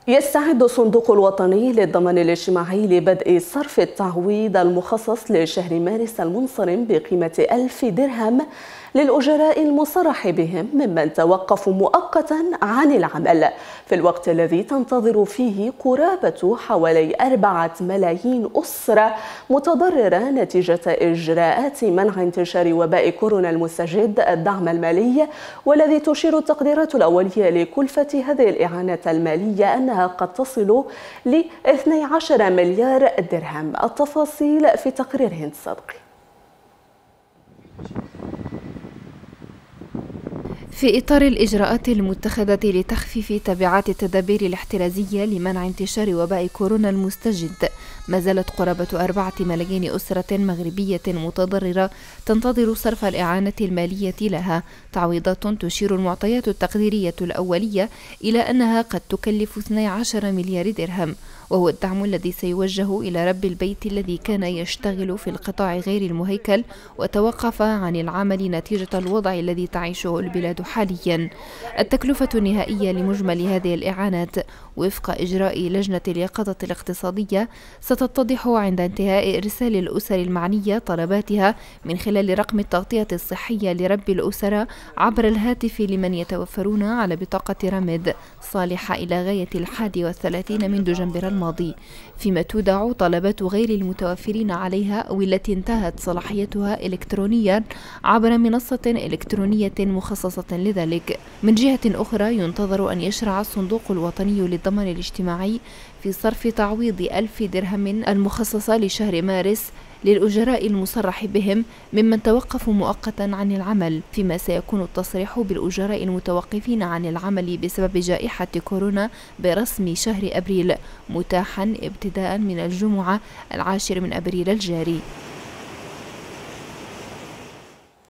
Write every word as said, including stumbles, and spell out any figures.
يستعد الصندوق الوطني للضمان الاجتماعي لبدء صرف التعويض المخصص لشهر مارس المنصرم بقيمة ألف درهم للأجراء المصرح بهم ممن توقفوا مؤقتا عن العمل، في الوقت الذي تنتظر فيه قرابة حوالي أربعة ملايين أسرة متضررة نتيجة إجراءات منع انتشار وباء كورونا المستجد الدعم المالي، والذي تشير التقديرات الأولية لكلفة هذه الإعانة المالية أنها قد تصل ل اثني عشر مليار درهم. التفاصيل في تقرير هند صدقي. في إطار الإجراءات المتخذة لتخفيف تبعات التدابير الاحترازية لمنع انتشار وباء كورونا المستجد، ما زالت قرابة أربعة ملايين أسرة مغربية متضررة تنتظر صرف الإعانة المالية لها، تعويضات تشير المعطيات التقديرية الأولية إلى أنها قد تكلف اثني عشر مليار درهم، وهو الدعم الذي سيوجه إلى رب البيت الذي كان يشتغل في القطاع غير المهيكل وتوقف عن العمل نتيجة الوضع الذي تعيشه البلاد حاليا. التكلفة النهائية لمجمل هذه الإعانات وفق إجراء لجنة اليقظة الاقتصادية ستتضح عند انتهاء إرسال الأسر المعنية طلباتها من خلال رقم التغطية الصحية لرب الأسرة عبر الهاتف لمن يتوفرون على بطاقة رمد صالحة إلى غاية الحادي والثلاثين من دجنبر الماضي، فيما تودع طلبات غير المتوفرين عليها أو التي انتهت صلاحيتها إلكترونيا عبر منصة إلكترونية مخصصة لذلك. من جهة أخرى ينتظر أن يشرع الصندوق الوطني للضمان الاجتماعي في صرف تعويض ألف درهم المخصصة لشهر مارس للأجراء المصرح بهم ممن توقفوا مؤقتا عن العمل، فيما سيكون التصريح بالأجراء المتوقفين عن العمل بسبب جائحة كورونا برسم شهر أبريل متاحا ابتداء من الجمعة العاشر من أبريل الجاري.